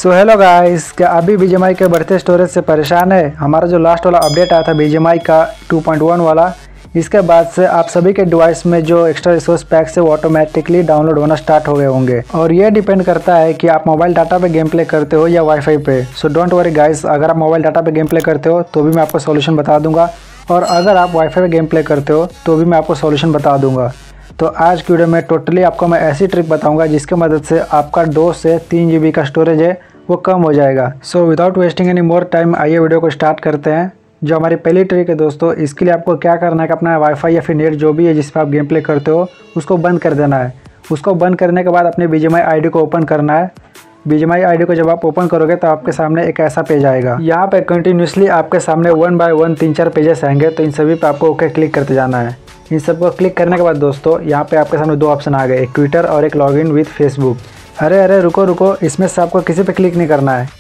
So hello guys, क्या अभी BGMI के बढ़ते स्टोरेज से परेशान है? हमारा जो लास्ट वाला अपडेट आया था बीजीएमआई का 2.1 वाला, इसके बाद से आप सभी के डिवाइस में जो एक्स्ट्रा रिसोर्स पैक्स है वो ऑटोमेटिकली डाउनलोड होना स्टार्ट हो गए होंगे। और ये डिपेंड करता है कि आप मोबाइल डाटा पे गेम प्ले करते हो या वाईफाई पे। सो डोंट वरी गाइस, अगर आप मोबाइल डाटा पे गेम प्ले करते हो तो भी मैं आपको सोल्यूशन बता दूंगा, और अगर आप वाईफाई पे गेम प्ले करते हो तो भी मैं आपको सोल्यूशन बता दूंगा। तो आज की वीडियो में टोटली आपको मैं ऐसी ट्रिक बताऊंगा जिसकी मदद से आपका 2 से 3 GB का स्टोरेज है वो कम हो जाएगा। So without wasting any more time, आइए वीडियो को स्टार्ट करते हैं। जो हमारी पहली ट्रिक है दोस्तों, इसके लिए आपको क्या करना है कि अपना वाईफाई या फिर नेट जो भी है जिस पर आप गेम प्ले करते हो उसको बंद कर देना है। उसको बंद करने के बाद अपने बीजीएमआई आईडी को ओपन करना है। बीजीएमआई आईडी को जब आप ओपन करोगे तो आपके सामने एक ऐसा पेज आएगा। यहाँ पे कंटिन्यूसली आपके सामने 1 बाय 1 3-4 पेजेस आएंगे, तो इन सभी पे आपको ओके क्लिक करते जाना है। इन सबको क्लिक करने के बाद दोस्तों यहाँ पे आपके सामने 2 ऑप्शन आ गए, एक ट्विटर और एक लॉगिन विद फेसबुक। अरे रुको, इसमें से आपको किसी पे क्लिक नहीं करना है।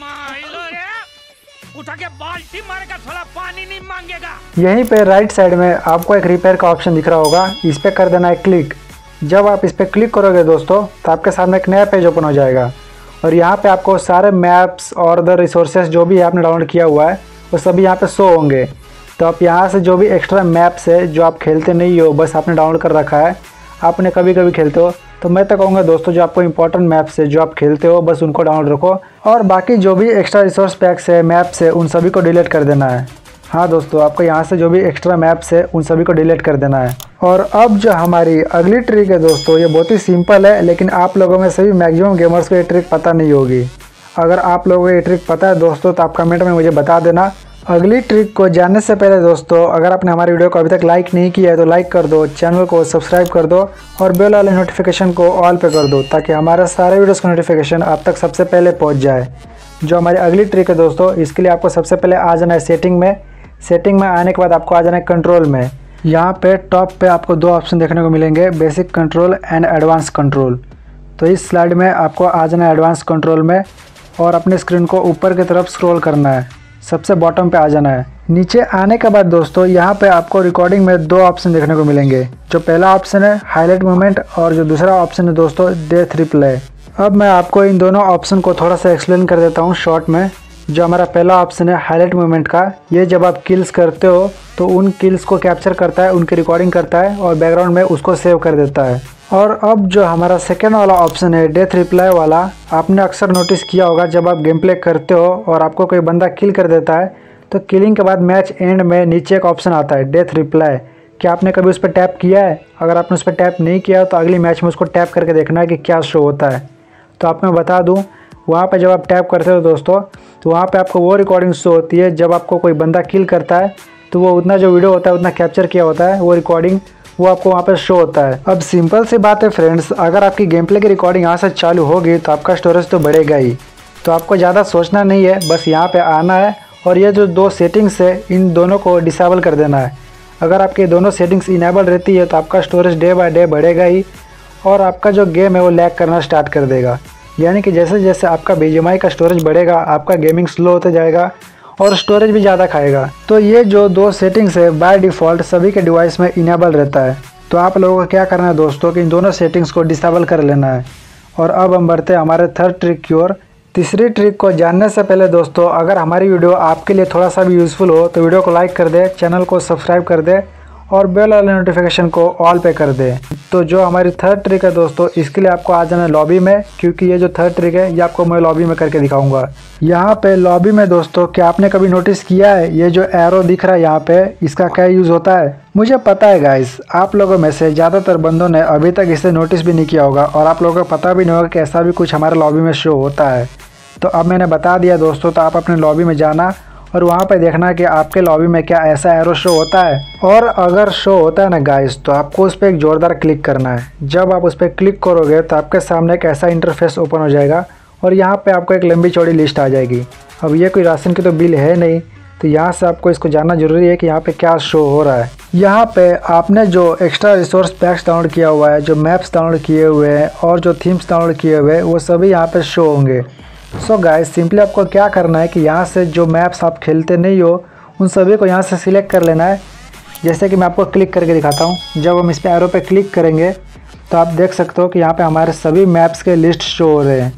उठा के बाल्टी मारेगा, थोड़ा पानी नहीं मांगेगा। यहीं पे राइट साइड में आपको एक रिपेयर का ऑप्शन दिख रहा होगा, इस पे कर देना है क्लिक। जब आप इस पे क्लिक करोगे दोस्तों तो आपके सामने एक नया पेज ओपन हो जाएगा, और यहाँ पे आपको सारे मैप्स और अदर रिसोर्सेज जो भी आपने डाउनलोड किया हुआ है वो सभी यहाँ पे शो होंगे। तो आप यहाँ से जो भी एक्स्ट्रा मैप्स है जो आप खेलते नहीं हो, बस आपने डाउनलोड कर रखा है, आपने कभी कभी खेलते हो, तो मैं तो कहूँगा दोस्तों जो आपको इंपॉर्टेंट मैप्स है जो आप खेलते हो बस उनको डाउनलोड रखो, और बाकी जो भी एक्स्ट्रा रिसोर्स पैक्स है, मैप्स है, उन सभी को डिलीट कर देना है। हाँ दोस्तों, आपको यहाँ से जो भी एक्स्ट्रा मैप्स है उन सभी को डिलीट कर देना है। और अब जो हमारी अगली ट्रिक है दोस्तों, ये बहुत ही सिंपल है, लेकिन आप लोगों में से भी मैक्सिमम गेमर्स को ये ट्रिक पता नहीं होगी। अगर आप लोगों को ये ट्रिक पता है दोस्तों तो आप कमेंट में मुझे बता देना। अगली ट्रिक को जानने से पहले दोस्तों, अगर आपने हमारी वीडियो को अभी तक लाइक नहीं किया है तो लाइक कर दो, चैनल को सब्सक्राइब कर दो और बेल वाले नोटिफिकेशन को ऑल पे कर दो, ताकि हमारे सारे वीडियोस का नोटिफिकेशन आप तक सबसे पहले पहुंच जाए। जो हमारी अगली ट्रिक है दोस्तों, इसके लिए आपको सबसे पहले आ जाना है सेटिंग में। सेटिंग में आने के बाद आपको आ जाना है कंट्रोल में। यहाँ पे टॉप पे आपको 2 ऑप्शन देखने को मिलेंगे, basic control and advance control. तो इस स्लाइड में आपको आ जाना है एडवांस कंट्रोल में, और अपने स्क्रीन को ऊपर की तरफ स्क्रॉल करना है, सबसे बॉटम पे आ जाना है। नीचे आने के बाद दोस्तों यहाँ पे आपको रिकॉर्डिंग में 2 ऑप्शन देखने को मिलेंगे। जो पहला ऑप्शन है हाईलाइट मोमेंट, और जो दूसरा ऑप्शन है दोस्तों डेथ रिप्ले। अब मैं आपको इन दोनों ऑप्शन को थोड़ा सा एक्सप्लेन कर देता हूँ शॉर्ट में। जो हमारा पहला ऑप्शन है हाईलाइट मोमेंट का, ये जब आप किल्स करते हो तो उन किल्स को कैप्चर करता है, उनकी रिकॉर्डिंग करता है और बैकग्राउंड में उसको सेव कर देता है। और अब जो हमारा सेकेंड वाला ऑप्शन है डेथ रिप्लाई वाला, आपने अक्सर नोटिस किया होगा जब आप गेम प्ले करते हो और आपको कोई बंदा किल कर देता है तो किलिंग के बाद मैच एंड में नीचे एक ऑप्शन आता है डेथ रिप्लाई। क्या आपने कभी उस पर टैप किया है? अगर आपने उस पर टैप नहीं किया तो अगली मैच में उसको टैप करके देखना है कि क्या शो होता है। तो आपको मैं बता दूँ, वहाँ पर जब आप टैप करते हो दोस्तों तो वहाँ पर आपको वो रिकॉर्डिंग शो होती है जब आपको कोई बंदा किल करता है, तो वो उतना जो वीडियो होता है उतना कैप्चर किया होता है, वो रिकॉर्डिंग वो आपको वहाँ पे शो होता है। अब सिंपल सी बात है फ्रेंड्स, अगर आपकी गेम प्ले की रिकॉर्डिंग यहाँ से चालू होगी तो आपका स्टोरेज तो बढ़ेगा ही। तो आपको ज़्यादा सोचना नहीं है, बस यहाँ पे आना है और ये जो 2 सेटिंग्स है इन दोनों को डिसेबल कर देना है। अगर आपकी दोनों सेटिंग्स इनेबल रहती है तो आपका स्टोरेज डे बाय डे बढ़ेगा ही, और आपका जो गेम है वो लैग करना स्टार्ट कर देगा। यानी कि जैसे जैसे आपका बीजीएमआई का स्टोरेज बढ़ेगा आपका गेमिंग स्लो होते जाएगा और स्टोरेज भी ज़्यादा खाएगा। तो ये जो 2 सेटिंग्स है बाय डिफ़ॉल्ट सभी के डिवाइस में इनेबल रहता है। तो आप लोगों को क्या करना है दोस्तों कि इन दोनों सेटिंग्स को डिसेबल कर लेना है। और अब हम बढ़ते हैं हमारे थर्ड ट्रिक की ओर। तीसरी ट्रिक को जानने से पहले दोस्तों, अगर हमारी वीडियो आपके लिए थोड़ा सा भी यूज़फुल हो तो वीडियो को लाइक कर दे, चैनल को सब्सक्राइब कर दे और बेल वाले नोटिफिकेशन को ऑल पे कर दे। तो जो हमारी थर्ड ट्रिक है दोस्तों, इसके लिए आपको आ जाना है लॉबी में, क्योंकि ये जो थर्ड ट्रिक है ये आपको मैं लॉबी में करके दिखाऊंगा। यहाँ पे लॉबी में दोस्तों, क्या आपने कभी नोटिस किया है ये जो एरो दिख रहा है यहाँ पे, इसका क्या यूज़ होता है? मुझे पता है गाइस, आप लोगों में से ज़्यादातर बंदों ने अभी तक इसे नोटिस भी नहीं किया होगा और आप लोगों को पता भी नहीं होगा कि ऐसा भी कुछ हमारे लॉबी में शो होता है। तो अब मैंने बता दिया दोस्तों, तो आप अपने लॉबी में जाना और वहाँ पे देखना कि आपके लॉबी में क्या ऐसा एरो शो होता है। और अगर शो होता है ना गाइस, तो आपको उस पर एक ज़ोरदार क्लिक करना है। जब आप उस पर क्लिक करोगे तो आपके सामने एक ऐसा इंटरफेस ओपन हो जाएगा और यहाँ पे आपको एक लंबी चौड़ी लिस्ट आ जाएगी। अब ये कोई राशन की तो बिल है नहीं, तो यहाँ से आपको इसको जानना ज़रूरी है कि यहाँ पे क्या शो हो रहा है। यहाँ पे आपने जो एक्स्ट्रा रिसोर्स पैक्स डाउनलोड किया हुआ है, जो मैप्स डाउनलोड किए हुए हैं और जो थीम्स डाउनलोड किए हुए हैं, वो सभी यहाँ पे शो होंगे। सो गाइस, सिंपली आपको क्या करना है कि यहाँ से जो मैप्स आप खेलते नहीं हो उन सभी को यहाँ से सिलेक्ट कर लेना है। जैसे कि मैं आपको क्लिक करके दिखाता हूँ। जब हम इस पे एरो पे क्लिक करेंगे तो आप देख सकते हो कि यहाँ पे हमारे सभी मैप्स के लिस्ट शो हो रहे हैं।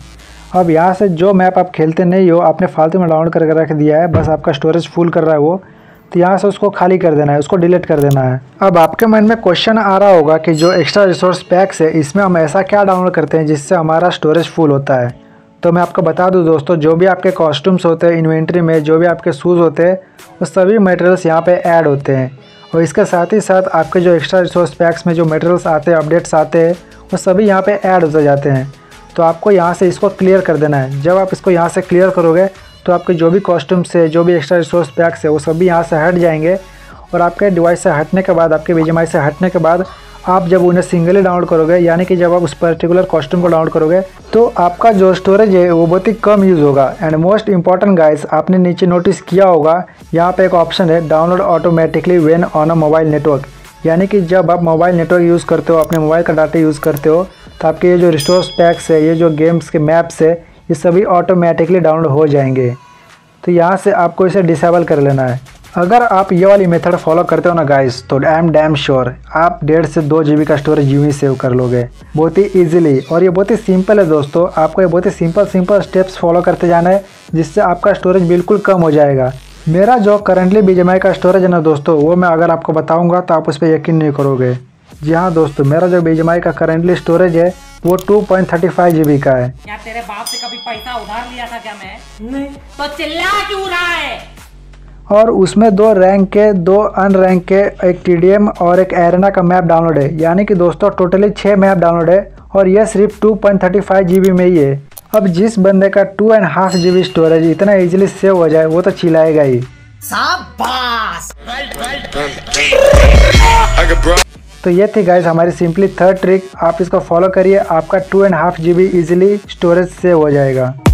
अब यहाँ से जो मैप आप खेलते नहीं हो, आपने फालतू में डाउनलोड करके रख दिया है, बस आपका स्टोरेज फुल कर रहा है वो, तो यहाँ से उसको खाली कर देना है, उसको डिलीट कर देना है। अब आपके मन में क्वेश्चन आ रहा होगा कि जो एक्स्ट्रा रिसोर्स पैक्स है इसमें हम ऐसा क्या डाउनलोड करते हैं जिससे हमारा स्टोरेज फुल होता है। तो मैं आपको बता दूं दोस्तों, जो भी आपके कॉस्ट्यूम्स होते हैं इन्वेंट्री में, जो भी आपके शूज़ होते हैं, वो सभी मटेरियल्स यहाँ पे ऐड होते हैं। और इसके साथ ही साथ आपके जो एक्स्ट्रा रिसोर्स पैक्स में जो मटेरियल्स आते हैं, अपडेट्स आते हैं, वो सभी यहाँ पे ऐड होते जाते हैं। तो आपको यहाँ से इसको क्लियर कर देना है। जब आप इसको यहाँ से क्लियर करोगे तो आपके जो भी कॉस्ट्यूम्स है, जो भी एक्स्ट्रा रिसोर्स पैक्स है, वो सभी यहाँ से हट जाएंगे। और आपके डिवाइस से हटने के बाद, आपके BGMI से हटने के बाद, आप जब उन्हें सिंगली डाउनलोड करोगे, यानी कि जब आप उस पर्टिकुलर कॉस्ट्यूम को डाउनलोड करोगे, तो आपका जो स्टोरेज है वो बहुत ही कम यूज़ होगा। एंड मोस्ट इंपॉर्टेंट गाइस, आपने नीचे नोटिस किया होगा, यहाँ पे एक ऑप्शन है download automatically when on a mobile network, यानी कि जब आप मोबाइल नेटवर्क यूज़ करते हो, अपने मोबाइल का डाटा यूज़ करते हो, तो आपके ये जो रिसोर्स पैक्स है, ये जो गेम्स के मैप्स है, ये सभी ऑटोमेटिकली डाउनलोड हो जाएंगे। तो यहाँ से आपको इसे डिसेबल कर लेना है। अगर आप ये वाली मेथड फॉलो करते हो ना गाइस, तो आई एम डैम श्योर आप 1.5 से 2 GB का स्टोरेज यूं ही सेव कर लोगे बहुत ही ईजिली। और ये बहुत ही सिंपल है दोस्तों, आपको ये बहुत ही सिंपल स्टेप्स फॉलो करते जाना है, जिससे आपका स्टोरेज बिल्कुल कम हो जाएगा। मेरा जो करंटली BGMI का स्टोरेज है ना दोस्तों, वो मैं अगर आपको बताऊँगा तो आप उस पर यकीन नहीं करोगे। जी हाँ दोस्तों, मेरा जो BGMI का करंटली स्टोरेज है वो 2.35 GB का है। क्या तेरे बाप से कभी पैसा उधार लिया था क्या मैं? नहीं। तो चिल्ला क्यों रहा है? और उसमें 2 रैंक के, 2 अनरैंक के, एक TDM और एक एरेना का मैप डाउनलोड है। यानी कि दोस्तों टोटली 6 मैप डाउनलोड है, और यह सिर्फ 2.35 GB में ही है। अब जिस बंदे का 2.5 GB स्टोरेज इतना इजीली सेव हो जाए, वो तो चिल्लाएगा ही। शाबाश। तो ये थी गाइस हमारी सिंपली 3rd ट्रिक। आप इसको फॉलो करिए, आपका 2.5 GB इजीली स्टोरेज सेव हो जाएगा।